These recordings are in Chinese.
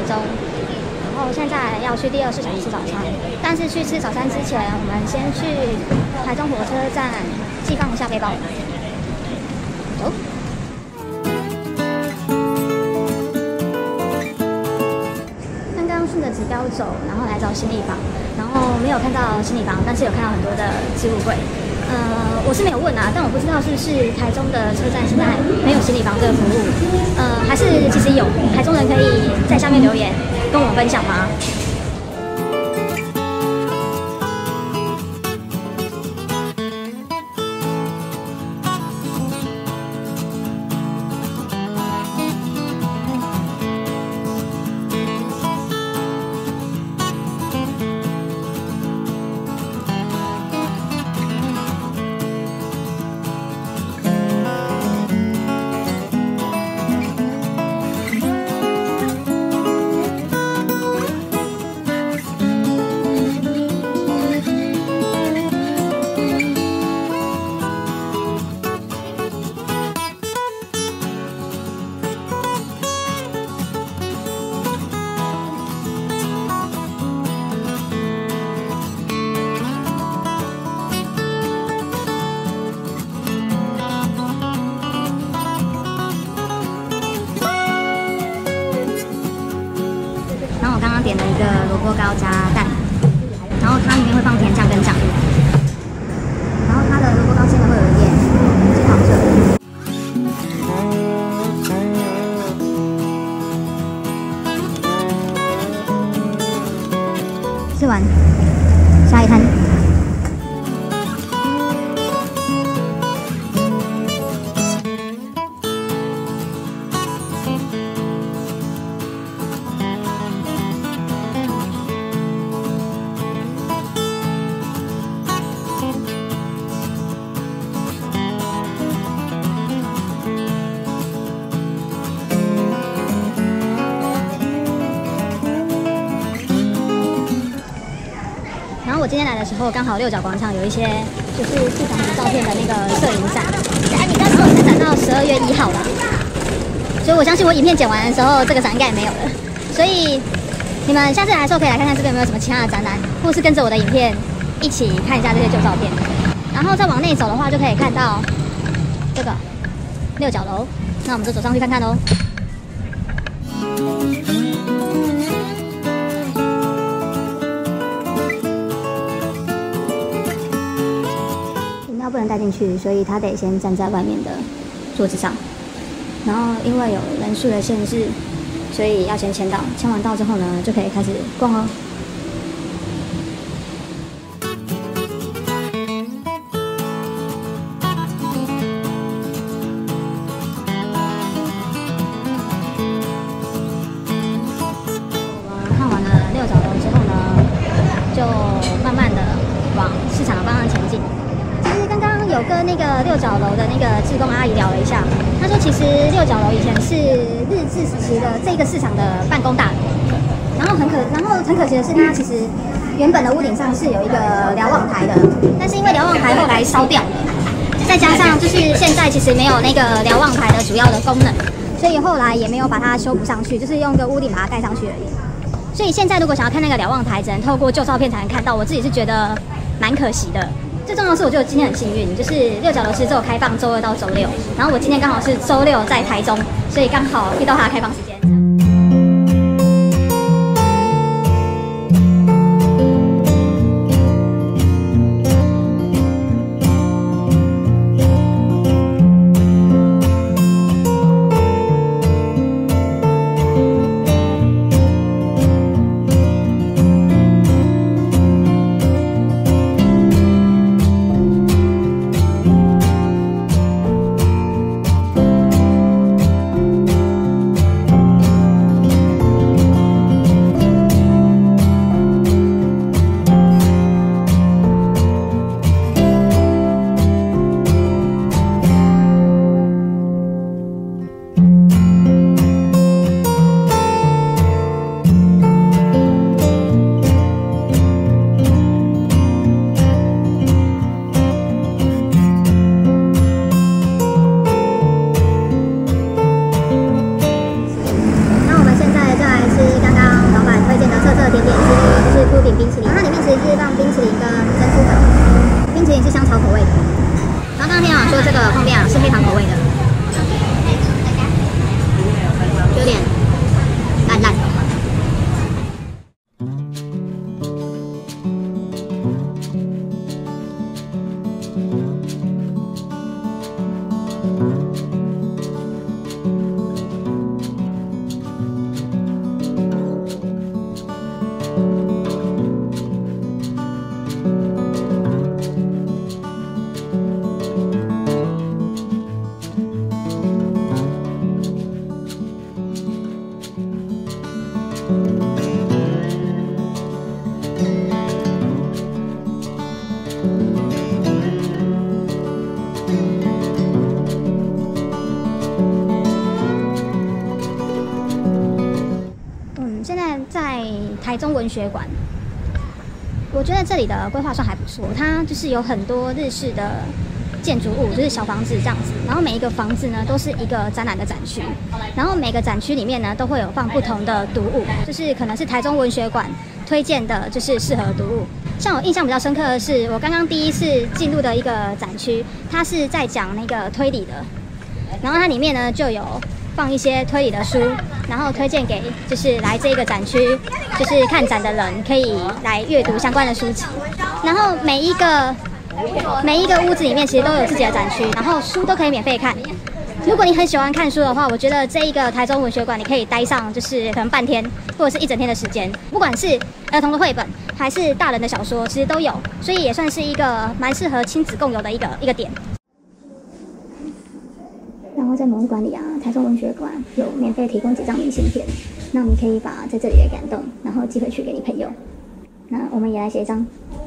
中，然后现在要去第二市场吃早餐。但是去吃早餐之前，我们先去台中火车站寄放一下背包。走。刚刚顺着指标走，然后来找行李房，然后没有看到行李房，但是有看到很多的置物柜。我是没有问啊，但我不知道是不是台中的车站现在没有行李房这个服务，还是其实有，台中人可以在下面留言跟我分享吗？点了一个萝卜糕加蛋，然后它里面会放甜酱跟酱油，然后它的萝卜糕现在会有一点金黄色。吃完，下一摊。我今天来的时候，刚好六角广场有一些就是市场的照片的那个摄影展，然后是展到12月1号了，所以我相信我影片剪完的时候，这个展应该也没有了。所以你们下次来的时候可以来看看这边有没有什么其他的展览，或是跟着我的影片一起看一下这些旧照片。然后再往内走的话，就可以看到这个六角楼，那我们就走上去看看喽。不能带进去，所以他得先站在外面的桌子上。然后因为有人数的限制，所以要先签到。签完到之后呢，就可以开始逛哦。我们看完了六角楼之后呢，就慢慢的往市场的方向前进。刚刚有跟那个六角楼的那个志工阿姨聊了一下，她说其实六角楼以前是日治时期的这个市场的办公大楼，然后很可惜的是，它其实原本的屋顶上是有一个瞭望台的，但是因为瞭望台后来烧掉了，再加上就是现在其实没有那个瞭望台的主要的功能，所以后来也没有把它修补上去，就是用一个屋顶把它盖上去而已。所以现在如果想要看那个瞭望台，只能透过旧照片才能看到，我自己是觉得蛮可惜的。最重要的是，我觉得今天很幸运，就是六角楼其实只有开放周2到周6，然后我今天刚好是周6在台中，所以刚好遇到它的开放时间。 台中文学馆。我觉得这里的规划算还不错，它就是有很多日式的建筑物，就是小房子这样子。然后每一个房子呢，都是一个展览的展区。然后每个展区里面呢，都会有放不同的读物，就是可能是台中文学馆推荐的，就是适合读物。像我印象比较深刻的是，我刚刚第一次进入的一个展区，它是在讲那个推理的，然后它里面呢就有放一些推理的书，然后推荐给就是来这个展区就是看展的人可以来阅读相关的书籍。然后每一个屋子里面其实都有自己的展区，然后书都可以免费看。如果你很喜欢看书的话，我觉得这一个台中文学馆你可以待上就是可能半天或者是一整天的时间，不管是儿童的绘本还是大人的小说，其实都有，所以也算是一个蛮适合亲子共游的一个点。然后在博物馆里啊，台中文学馆有免费提供几张明信片，那你可以把在这里的感动，然后寄回去给你朋友。那我们也来写一张。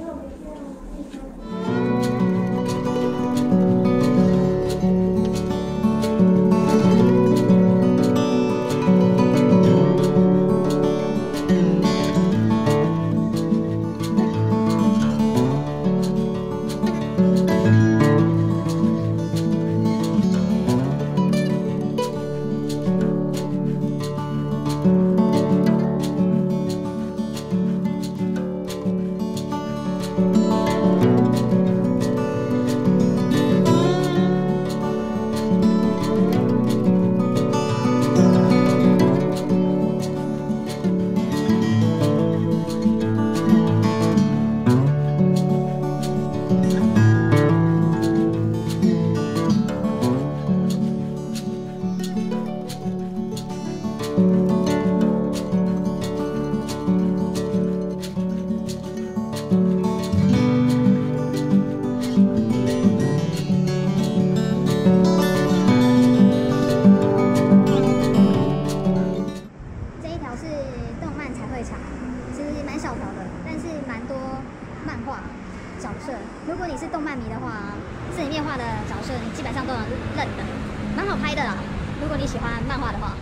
角色，如果你是动漫迷的话，这里面画的角色你基本上都能认得，蛮好拍的啦。如果你喜欢漫画的话。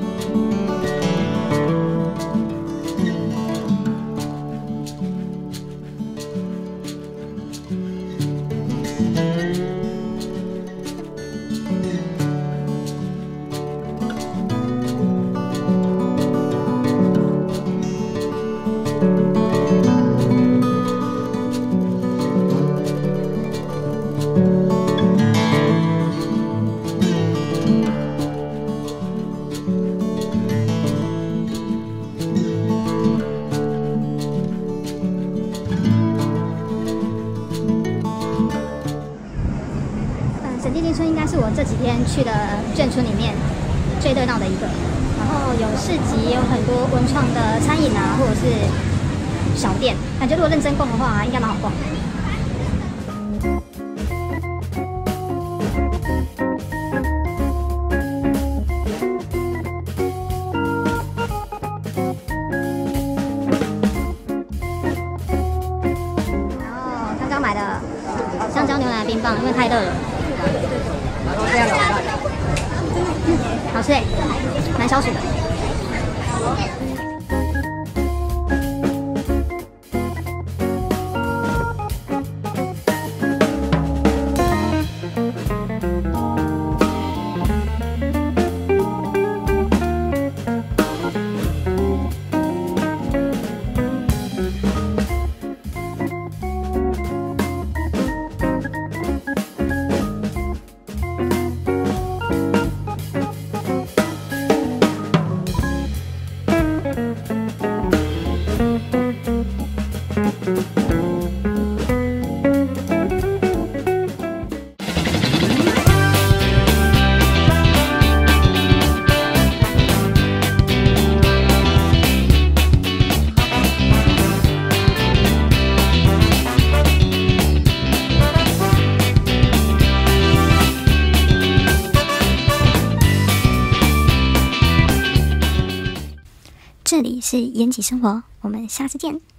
审计新村应该是我这几天去的眷村里面最热闹的一个，然后有市集，也有很多文创的餐饮啊，或者是小店，感觉如果认真逛的话，应该蛮好逛的。然后刚刚买的香蕉牛奶冰棒，因为太热了。好吃诶，蛮消暑的。这里是延吉生活，我们下次见。